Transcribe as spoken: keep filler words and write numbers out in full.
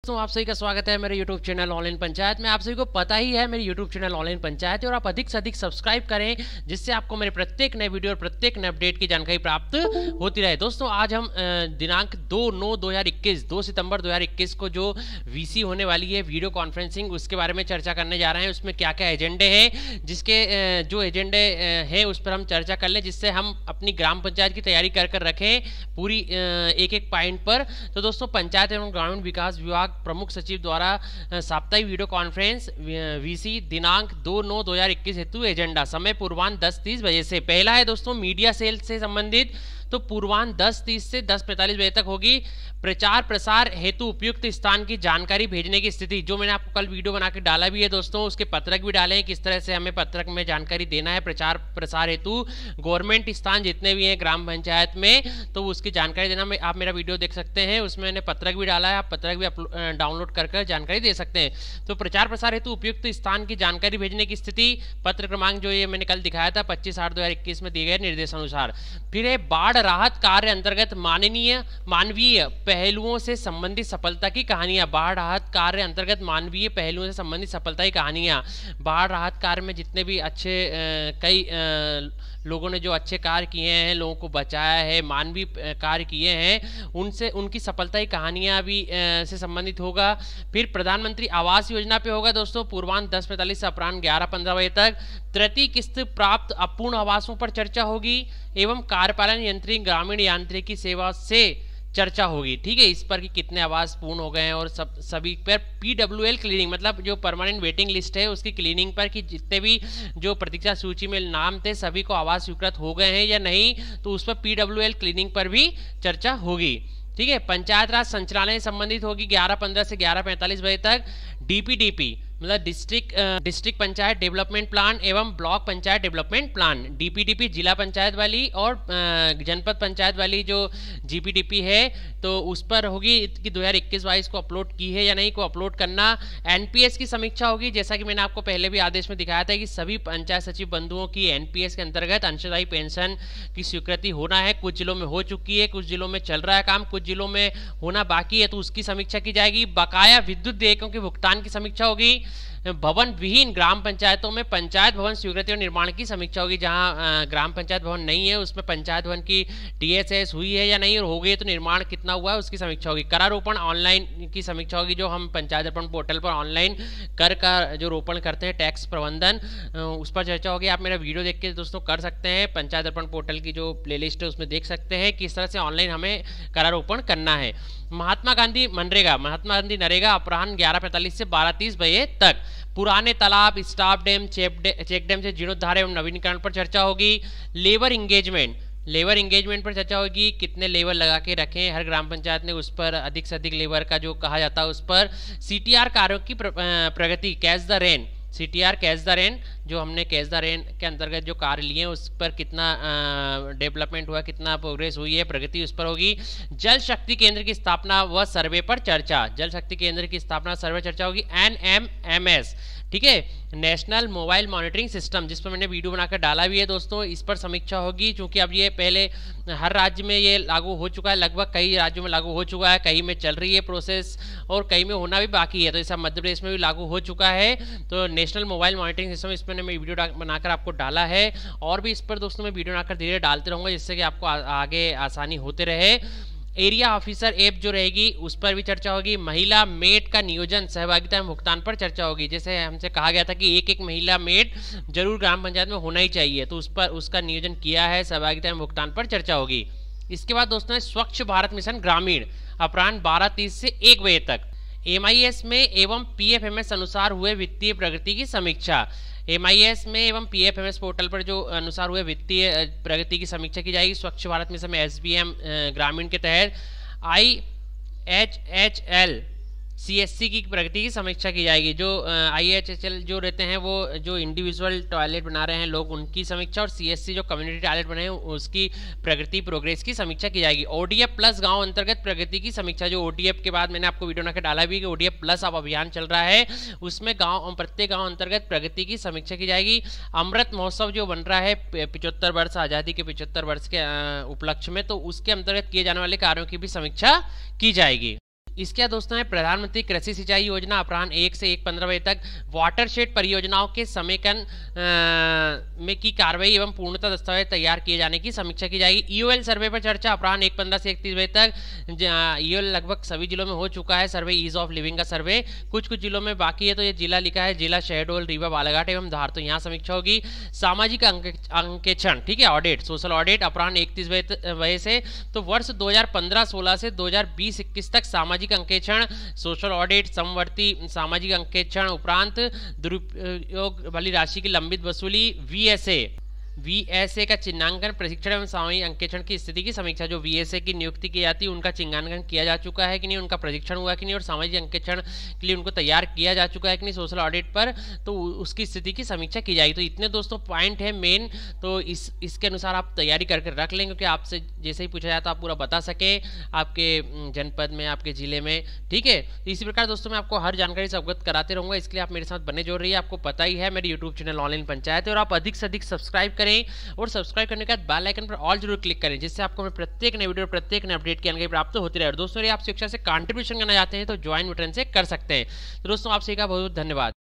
दोस्तों आप सभी का स्वागत है मेरे YouTube चैनल ऑनलाइन पंचायत में। आप सभी को पता ही है मेरी YouTube चैनल ऑनलाइन पंचायत है और आप अधिक से अधिक सब्सक्राइब करें जिससे आपको मेरे प्रत्येक नए वीडियो और प्रत्येक नए अपडेट की जानकारी प्राप्त होती रहे। दोस्तों आज हम दिनांक दो नौ दो हज़ार इक्कीस दो सितंबर दो हज़ार इक्कीस को जो वीसी होने वाली है वीडियो कॉन्फ्रेंसिंग, उसके बारे में चर्चा करने जा रहे हैं। उसमें क्या क्या एजेंडे हैं, जिसके जो एजेंडे हैं उस पर हम चर्चा कर लें, जिससे हम अपनी ग्राम पंचायत की तैयारी कर कर रखें पूरी एक एक पॉइंट पर। तो दोस्तों पंचायत एवं ग्रामीण विकास विभाग प्रमुख सचिव द्वारा साप्ताहिक वीडियो कॉन्फ्रेंस वीसी दिनांक दो नौ दो हज़ार इक्कीस हेतु एजेंडा, समय पूर्वान्ह दस तीस बजे से। पहला है दोस्तों मीडिया सेल से संबंधित, तो पूर्वान्ह दस तीस से दस पैंतालीस बजे तक होगी। प्रचार प्रसार हेतु उपयुक्त स्थान की जानकारी भेजने की स्थिति, जो मैंने आपको कल वीडियो बना के डाला भी है दोस्तों, उसके पत्रक भी डाले हैं किस तरह से हमें पत्रक में जानकारी देना है प्रचार प्रसार हेतु। गवर्नमेंट स्थान जितने भी हैं ग्राम पंचायत में, तो उसकी जानकारी देना में आप मेरा वीडियो देख सकते हैं, उसमें मैंने पत्रक भी डाला है, आप पत्रक भी डाउनलोड कर कर जानकारी दे सकते हैं। तो प्रचार प्रसार हेतु उपयुक्त स्थान की जानकारी भेजने की स्थिति, पत्र क्रमांक जो ये मैंने कल दिखाया था पच्चीस आठ दो हजार इक्कीस में दिए गए निर्देशानुसार। फिर है बाढ़ राहत कार्य अंतर्गत माननीय मानवीय पहलुओं से संबंधित सफलता की कहानियां। बाढ़ राहत कार्य अंतर्गत मानवीय पहलुओं से संबंधित सफलता की कहानियां। बाढ़ राहत कार्य में जितने भी अच्छे आ, कई आ, लोगों ने जो अच्छे कार्य किए हैं, लोगों को बचाया है, मानवीय कार्य किए हैं, उनसे उनकी सफलता की कहानियां भी आ, से संबंधित होगा। फिर प्रधानमंत्री आवास योजना पे होगा दोस्तों, पूर्वान्ह दस पैंतालीस से अपराह्न ग्यारह पंद्रह बजे तक। तृतीय किस्त प्राप्त अपूर्ण आवासों पर चर्चा होगी एवं कार्यपालन यंत्री ग्रामीण यांत्रिकी सेवा से चर्चा होगी। ठीक है, इस पर कि कितने आवास पूर्ण हो गए हैं और सब सभी पर पीडब्ल्यूएल क्लीनिंग, मतलब जो परमानेंट वेटिंग लिस्ट है उसकी क्लीनिंग पर कि जितने भी जो प्रतीक्षा सूची में नाम थे सभी को आवास स्वीकृत हो गए हैं या नहीं, तो उस पर पीडब्ल्यूएल क्लीनिंग पर भी चर्चा होगी। ठीक है, पंचायत राज संचालय संबंधित होगी ग्यारह पंद्रह से ग्यारह पैंतालीस बजे तक। डीपीडीपी मतलब district district panchayat development plan एवं block panchayat development plan, DPDP जिला पंचायत वाली और जनपद पंचायत वाली जो जीपीडीपी है, तो उस पर होगी कि दो हज़ार इक्कीस बाईस को अपलोड की है या नहीं को अपलोड करना। एनपीएस की समीक्षा होगी, जैसा कि मैंने आपको पहले भी आदेश में दिखाया था कि सभी पंचायत सचिव बंधुओं की एनपीएस के अंतर्गत अंशदायी पेंशन की स्वीकृति होना है। कुछ जिलों में हो चुकी है, कुछ जिलों में चल रहा है काम, कुछ जिलों में होना बाकी है, तो उसकी समीक्षा की जाएगी। बकाया विद्युत देयकों के भुगतान की समीक्षा होगी। भवन विहीन ग्राम पंचायतों में पंचायत भवन स्वीकृति और निर्माण की समीक्षा होगी। जहां ग्राम पंचायत भवन नहीं है उसमें पंचायत भवन की टीएसएस हुई है या नहीं, और हो गई तो निर्माण कितना हुआ है उसकी समीक्षा होगी। करारोपण ऑनलाइन की समीक्षा होगी, जो हम पंचायत अर्पण पोर्टल पर ऑनलाइन कर का जो रोपण करते हैं टैक्स प्रबंधन, उस पर चर्चा होगी। आप मेरा वीडियो देख के दोस्तों कर सकते हैं, पंचायत अर्पण पोर्टल की जो प्लेलिस्ट है उसमें देख सकते हैं किस तरह से ऑनलाइन हमें करारोपण करना है। महात्मा गांधी मनरेगा महात्मा गांधी नरेगा अपराह्न ग्यारह पैंतालीस से बारह तीस बजे तक। पुराने तालाब, स्टाफ डैम, चेक डैम से जीर्णोद्धार एवं नवीनीकरण पर चर्चा होगी। लेबर इंगेजमेंट लेबर इंगेजमेंट पर चर्चा होगी, कितने लेबर लगा के रखें हर ग्राम पंचायत ने, उस पर अधिक से अधिक लेबर का जो कहा जाता है उस पर। सीटीआर कार्यों की प्रगति, catch the rain, CTR catch the rain, जो हमने कैच द रेन के अंतर्गत जो कार्य लिए हैं उस पर कितना डेवलपमेंट हुआ, कितना प्रोग्रेस हुई है, प्रगति उस पर होगी। जल शक्ति केंद्र की स्थापना व सर्वे पर चर्चा, जल शक्ति केंद्र की स्थापना सर्वे चर्चा होगी। एन एम एम एस, ठीक है, नेशनल मोबाइल मॉनिटरिंग सिस्टम, जिस पर मैंने वीडियो बनाकर डाला भी है दोस्तों, इस पर समीक्षा होगी। क्योंकि अब ये पहले हर राज्य में ये लागू हो चुका है, लगभग कई राज्यों में लागू हो चुका है, कहीं में चल रही है प्रोसेस और कहीं में होना भी बाकी है, तो ऐसा मध्य प्रदेश में भी लागू हो चुका है। तो नेशनल मोबाइल मॉनिटरिंग सिस्टम, इस पर मैंने वीडियो बनाकर आपको डाला है, और भी इस पर दोस्तों मैं वीडियो बनाकर धीरे डालते रहूँगा जिससे कि आपको आगे आसानी होते रहे। एरिया ऑफिसर ऐप जो रहेगी उस पर भी चर्चा होगी। महिला मेट का नियोजन, सहभागिता एवं भुगतान पर चर्चा होगी। जैसे हमसे कहा गया था कि एक एक महिला मेट जरूर ग्राम पंचायत में होना ही चाहिए, तो उस पर उसका नियोजन किया है, सहभागिता एवं भुगतान पर चर्चा होगी। इसके बाद दोस्तों स्वच्छ भारत मिशन ग्रामीण, अपराह्न बारह तीस से एक बजे तक। एमआईएस में एवं पीएफएमएस अनुसार हुए वित्तीय प्रगति की समीक्षा, एमआईएस में एवं पीएफएमएस पोर्टल पर जो अनुसार हुए वित्तीय प्रगति की समीक्षा की जाएगी। स्वच्छ भारत मिशन में एसबीएम ग्रामीण के तहत I H H L CSC की प्रगति की समीक्षा की जाएगी। जो आईएचएचएल जो रहते हैं वो जो इंडिविजुअल टॉयलेट बना रहे हैं लोग, उनकी समीक्षा, और सीएससी जो कम्युनिटी टॉयलेट बने हैं उसकी प्रगति प्रोग्रेस की समीक्षा की जाएगी। ओडीएफ प्लस गांव अंतर्गत प्रगति की समीक्षा, जो ओडीएफ के बाद मैंने आपको वीडियो बनाकर डाला भी कि ओडीएफ प्लस अब अभियान चल रहा है, उसमें गाँव प्रत्येक गाँव अंतर्गत प्रगति की समीक्षा की जाएगी। अमृत महोत्सव जो बन रहा है पिछहत्तर वर्ष आज़ादी के पिछहत्तर वर्ष के उपलक्ष्य में, तो उसके अंतर्गत किए जाने वाले कार्यों की भी समीक्षा की जाएगी। इसके दोस्तों है प्रधानमंत्री कृषि सिंचाई योजना अपराह्न एक से एक पंद्रह बजे तक वाटरशेड परियोजनाओं के समेकन में की कार्रवाई एवं पूर्णता दस्तावेज तैयार किए जाने की समीक्षा की जाएगी। ईओएल सर्वे पर चर्चा अपराह्न एक पंद्रह से इकतीस बजे तक। ईओएल लगभग सभी जिलों में हो चुका है सर्वे, ईज ऑफ लिविंग का सर्वे कुछ कुछ जिलों में बाकी है। तो ये जिला लिखा है जिला शहडोल, रीवा, बालाघाट एवं धार, तो यहाँ समीक्षा होगी। सामाजिक अंकेक्षण, ठीक है, ऑडिट, सोशल ऑडिट अपराह्न इकतीस बजे से। तो वर्ष दो हजार पंद्रह सोलह से दो हजार बीस इक्कीस तक सामाजिक अंकेक्षण, सोशल ऑडिट, समवर्ती सामाजिक अंकेक्षण उपरांत दुरुपयोग वाली राशि की लंबित वसूली, वीएसए वीएसए का चिन्हांकन, प्रशिक्षण एवं सामूहिक अंकेक्षण की स्थिति की समीक्षा। जो वीएसए की नियुक्ति की जाती है उनका चिन्हांकन किया जा चुका है कि नहीं, उनका प्रशिक्षण हुआ कि नहीं, और सामाजिक अंकेक्षण के लिए उनको तैयार किया जा चुका है कि नहीं सोशल ऑडिट पर, तो उसकी स्थिति की समीक्षा की जाएगी। तो इतने दोस्तों पॉइंट है मेन, तो इस इसके अनुसार आप तैयारी करके रख लेंगे क्योंकि आपसे जैसे ही पूछा जाए तो आप पूरा बता सके आपके जनपद में, आपके जिले में, ठीक है। तो इसी प्रकार दोस्तों मैं आपको हर जानकारी से अवगत कराते रहूंगा, इसके लिए आप मेरे साथ बने जोड़ रही है। आपको पता ही है मेरे यूट्यूब चैनल ऑनलाइन पंचायत है, और आप अधिक से अधिक सब्सक्राइब करें और सब्सक्राइब करने के बाद बेल आइकन पर ऑल जरूर क्लिक करें, जिससे आपको मैं प्रत्येक नए वीडियो प्रत्येक नए अपडेट की जानकारी प्राप्त होती रहे। दोस्तों आप शिक्षा से कंट्रीब्यूशन करना चाहते हैं तो ज्वाइन बटन से कर सकते हैं। तो दोस्तों आप सभी का बहुत बहुत धन्यवाद।